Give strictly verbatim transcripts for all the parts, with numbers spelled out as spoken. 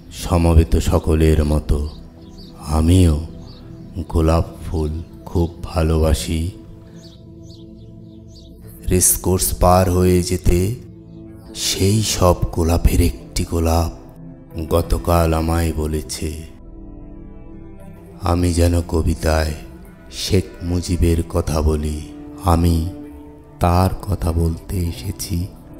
সমবেত সকলের মতো আমিও গোলাপ ফুল খুব ভালোবাসি। রেসকোর্স পার হয়ে যেতে সেই সব গোলাপের একটি গোলাপ গতকাল আমায় বলেছে, আমি যেন কবিতায় শেখ মুজিবের কথা বলি। আমি তার কথা বলতে এসেছি।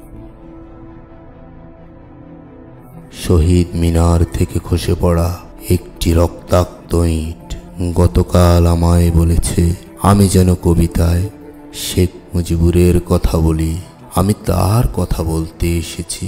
শহীদ মিনার থেকে খসে পড়া একটি রক্তাক্ত ইট গতকাল আমায় বলেছে, আমি যেন কবিতায় শেখ মুজিবুরের কথা বলি। আমি তার কথা বলতে এসেছি।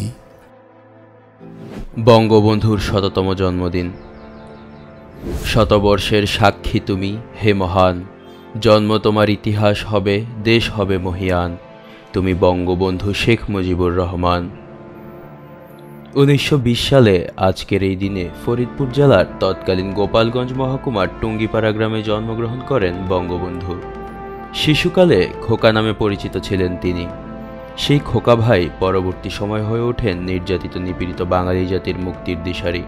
বঙ্গবন্ধুর শততম জন্মদিন। শতবর্ষের সাক্ষী তুমি হে মহান, জন্ম তোমার ইতিহাস হবে, দেশ হবে মহিয়ান। তুমি বঙ্গবন্ধু শেখ মুজিবুর রহমান। উনিশশো বিশ সালে আজকের এই দিনে ফরিদপুর জেলার তৎকালীন গোপালগঞ্জ মহকুমার টুঙ্গিপাড়া গ্রামে জন্মগ্রহণ করেন বঙ্গবন্ধু। শিশুকালে খোকা নামে পরিচিত ছিলেন তিনি। সেই খোকা ভাই পরবর্তী সময় হয়ে ওঠেন নির্যাতিত নিপীড়িত বাঙালি জাতির মুক্তির দিশারি।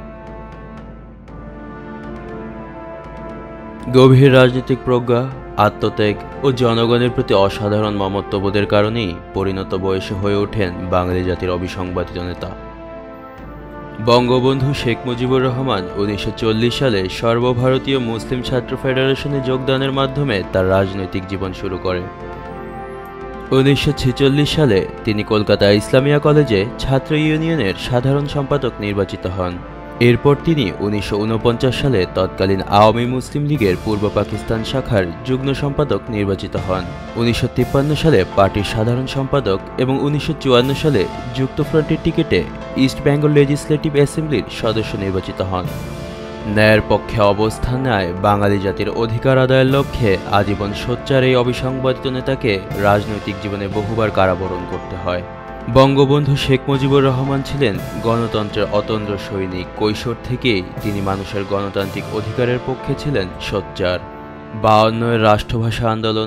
গভীর রাজনৈতিক প্রজ্ঞা, আত্মত্যাগ ও জনগণের প্রতি অসাধারণ মমত্ববোধের কারণেই পরিণত বয়সে হয়ে ওঠেন বাঙালি জাতির অবিসংবাদিত নেতা। বঙ্গবন্ধু শেখ মুজিবুর রহমান উনিশশো চল্লিশ সালে সর্বভারতীয় মুসলিম ছাত্র ফেডারেশনে যোগদানের মাধ্যমে তার রাজনৈতিক জীবন শুরু করেন। উনিশশো ছেচল্লিশ সালে তিনি কলকাতা ইসলামিয়া কলেজে ছাত্র ইউনিয়নের সাধারণ সম্পাদক নির্বাচিত হন। এরপর তিনি উনিশশো উনপঞ্চাশ সালে তৎকালীন আওয়ামী মুসলিম লীগের পূর্ব পাকিস্তান শাখার যুগ্ম সম্পাদক নির্বাচিত হন। উনিশশো তিপ্পান্ন সালে পার্টির সাধারণ সম্পাদক এবং উনিশশো চুয়ান্ন সালে যুক্তফ্রন্টের টিকিটে ইস্ট বেঙ্গল লেজিসলেটিভ অ্যাসেম্বলির সদস্য নির্বাচিত হন। ন্যায়ের পক্ষে অবস্থান নেয় বাঙালি জাতির অধিকার আদায়ের লক্ষ্যে আজীবন সোচ্চার এই অবিসংবাদিত নেতাকে রাজনৈতিক জীবনে বহুবার কারাবরণ করতে হয়। বঙ্গবন্ধু শেখ মুজিবুর রহমান ছিলেন গণতন্ত্রের অতন্দ্র সৈনিক। কৈশোর থেকেই তিনি মানুষের গণতান্ত্রিক অধিকারের পক্ষে ছিলেন সোচ্চার। বায়ান্নয়ের রাষ্ট্রভাষা আন্দোলন,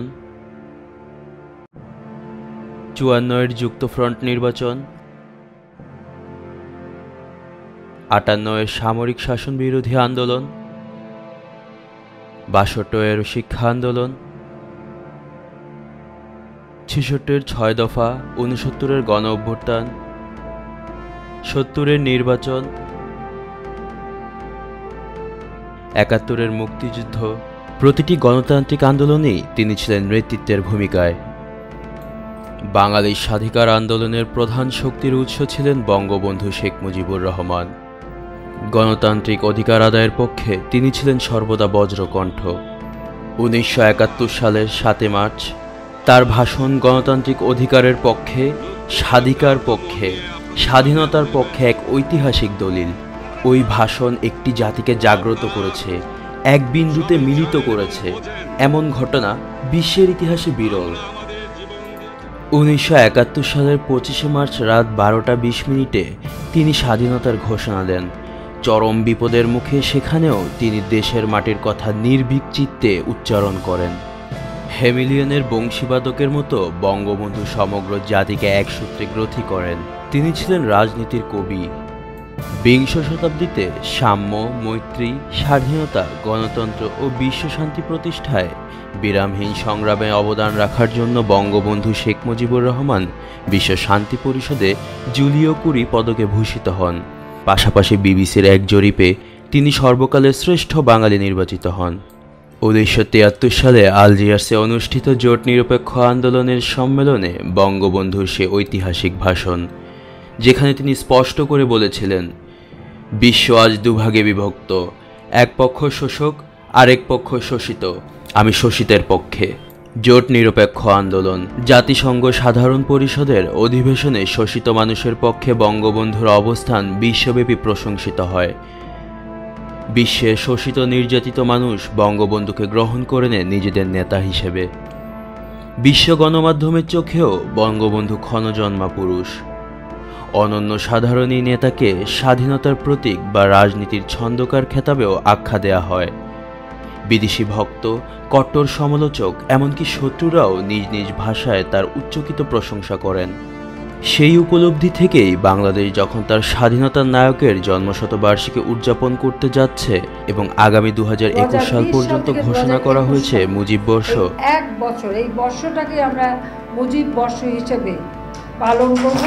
চুয়ান্নয়ের যুক্তফ্রন্ট নির্বাচন, আটান্নয়ের সামরিক শাসন বিরোধী আন্দোলন, বাষট্টির শিক্ষা আন্দোলন, ছেষট্টির ছয় দফা, ঊনসত্তরের গণ অভ্যুত্থান, সত্তরের নির্বাচন, একাত্তরের মুক্তিযুদ্ধ, প্রতিটি গণতান্ত্রিক আন্দোলনেই তিনি ছিলেন নেতৃত্বের ভূমিকায়। বাঙালির স্বাধিকার আন্দোলনের প্রধান শক্তির উৎস ছিলেন বঙ্গবন্ধু শেখ মুজিবুর রহমান। গণতান্ত্রিক অধিকার আদায়ের পক্ষে তিনি ছিলেন সর্বদা বজ্রকণ্ঠ। উনিশশো একাত্তর সালের সাতই মার্চ তার ভাষণ গণতান্ত্রিক অধিকারের পক্ষে, স্বাধিকার পক্ষে, স্বাধীনতার পক্ষে এক ঐতিহাসিক দলিল। ওই ভাষণ একটি জাতিকে জাগ্রত করেছে, এক বিন্দুতে মিলিত করেছে, এমন ঘটনা বিশ্বের ইতিহাসে বিরল। উনিশশো একাত্তর সালের পঁচিশে মার্চ রাত বারোটা বিশ মিনিটে তিনি স্বাধীনতার ঘোষণা দেন। চরম বিপদের মুখে সেখানেও তিনি দেশের মাটির কথা নির্ভীক চিত্তে উচ্চারণ করেন। হেমিলিয়নের বংশীবাদকের মতো বঙ্গবন্ধু সমগ্র জাতিকে এক সূত্রে গ্রথি করেন। তিনি ছিলেন রাজনীতির কবি। বিংশ শতাব্দীতে সাম্য, মৈত্রী, স্বাধীনতা, গণতন্ত্র ও বিশ্ব শান্তি প্রতিষ্ঠায় বিরামহীন সংগ্রামে অবদান রাখার জন্য বঙ্গবন্ধু শেখ মুজিবুর রহমান বিশ্ব শান্তি পরিষদে জুলিও কুরি পদকে ভূষিত হন। পাশাপাশি বিবিসির এক জরিপে তিনি সর্বকালের শ্রেষ্ঠ বাঙালি নির্বাচিত হন। উনিশশো তিয়াত্তর সালে আলজিয়ার্সে অনুষ্ঠিত জোট নিরপেক্ষ আন্দোলনের সম্মেলনে বঙ্গবন্ধুর সে ঐতিহাসিক ভাষণ, যেখানে তিনি স্পষ্ট করে বলেছিলেন, বিশ্ব আজ দুভাগে বিভক্ত, এক পক্ষ শোষক, আরেক পক্ষ শোষিত। আমি শোষিতের পক্ষে। জোট নিরপেক্ষ আন্দোলন, জাতিসংঘ সাধারণ পরিষদের অধিবেশনে শোষিত মানুষের পক্ষে বঙ্গবন্ধুর অবস্থান বিশ্বব্যাপী প্রশংসিত হয়। বিশ্বের শোষিত নির্যাতিত মানুষ বঙ্গবন্ধুকে গ্রহণ করে নেয় নিজেদের নেতা হিসেবে। বিশ্ব গণমাধ্যমের চোখেও বঙ্গবন্ধু ক্ষণজন্মা পুরুষ। অনন্য সাধারণ এই নেতাকে স্বাধীনতার প্রতীক বা রাজনীতির ছন্দকার খেতাবেও আখ্যা দেয়া হয়। বিদেশি ভক্ত, কট্টর সমালোচক, এমনকি শত্রুরাও নিজ নিজ ভাষায় তার উচ্চকিত প্রশংসা করেন। সেই উপলব্ধি থেকেই বাংলাদেশ যখন তার স্বাধীনতার নায়কের জন্মশতবার্ষিকী উদযাপন করতে যাচ্ছে এবং আগামী দু হাজার একুশ সাল পর্যন্ত ঘোষণা করা হয়েছে মুজিব বর্ষ, এক বছর এই বর্ষটাকে আমরা মুজিব বর্ষ হিসেবে পালন করব।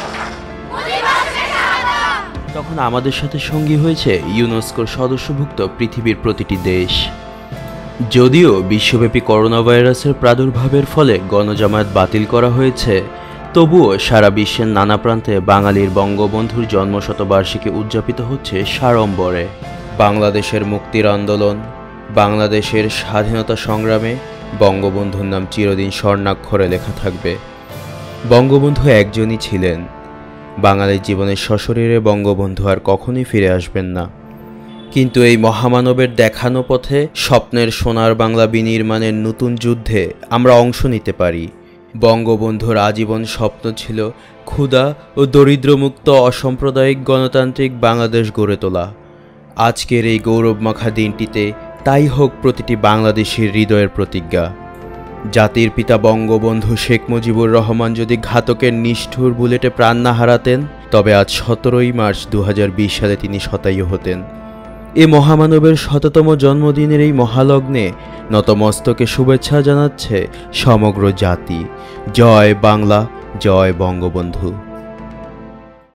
তখন আমাদের সাথে সঙ্গী হয়েছে ইউনেস্কোর সদস্যভুক্ত পৃথিবীর প্রতিটি দেশ। যদিও বিশ্বব্যাপী করোনা ভাইরাসের প্রাদুর্ভাবের ফলে গণজামায়াত বাতিল করা হয়েছে, তবুও সারা বিশ্বের নানা প্রান্তে বাঙালির বঙ্গবন্ধুর জন্মশতবার্ষিকী উদযাপিত হচ্ছে সাড়ম্বরে। বাংলাদেশের মুক্তির আন্দোলন, বাংলাদেশের স্বাধীনতা সংগ্রামে বঙ্গবন্ধুর নাম চিরদিন স্বর্ণাক্ষরে লেখা থাকবে। বঙ্গবন্ধু একজনই ছিলেন। বাঙালির জীবনের সশরীরে বঙ্গবন্ধু আর কখনোই ফিরে আসবেন না, কিন্তু এই মহামানবের দেখানো পথে স্বপ্নের সোনার বাংলা বিনির্মাণের নতুন যুদ্ধে আমরা অংশ নিতে পারি। বঙ্গবন্ধুর আজীবন স্বপ্ন ছিল ক্ষুধা ও দরিদ্রমুক্ত অসাম্প্রদায়িক গণতান্ত্রিক বাংলাদেশ গড়ে তোলা। আজকের এই গৌরবমাখা দিনটিতে তাই হোক প্রতিটি বাংলাদেশির হৃদয়ের প্রতিজ্ঞা। জাতির পিতা বঙ্গবন্ধু শেখ মুজিবুর রহমান যদি ঘাতকের নিষ্ঠুর বুলেটে প্রাণ না হারাতেন, তবে আজ সতেরোই মার্চ দু হাজার বিশ সালে তিনি শতায়ু হতেন। এ মহামানবের শততম জন্মদিনের এই মহালগ্নে নতমস্তকে শুভেচ্ছা জানাচ্ছে সমগ্র জাতি। জয় বাংলা, জয় বঙ্গবন্ধু।